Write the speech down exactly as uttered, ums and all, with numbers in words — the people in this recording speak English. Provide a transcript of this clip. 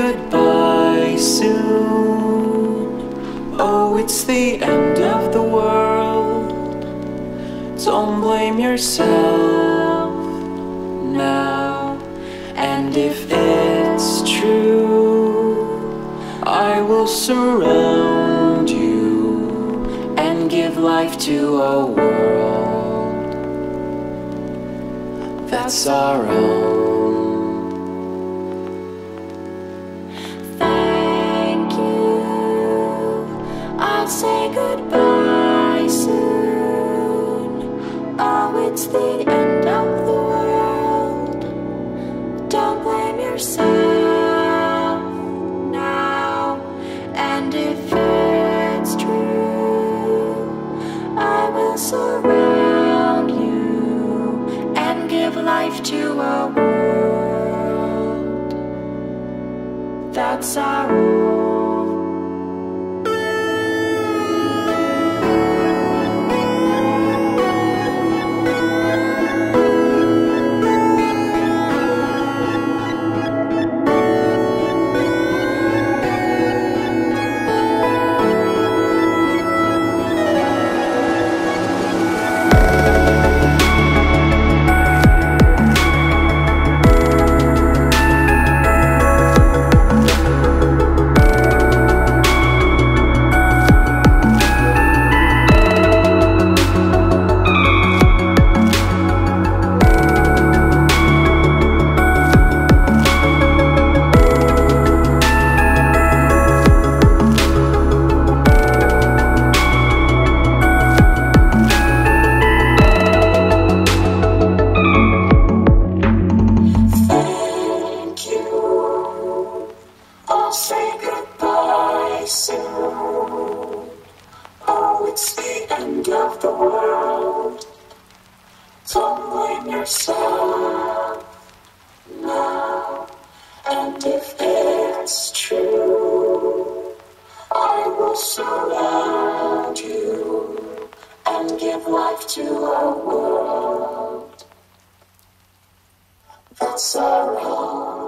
goodbye soon. Oh, it's the end of the world. Don't blame yourself now. And if it's true, I will surround you and give life to a world that's our own. Thank you, I'll say goodbye soon. Oh, it's the end of the world. Don't blame yourself now. And if it's true, I will surround you and give life to a world that's our own. I'll say goodbye soon. Oh, it's the end of the world. Don't blame yourself now. And if it's true, I will surround you and give life to a world that's our own.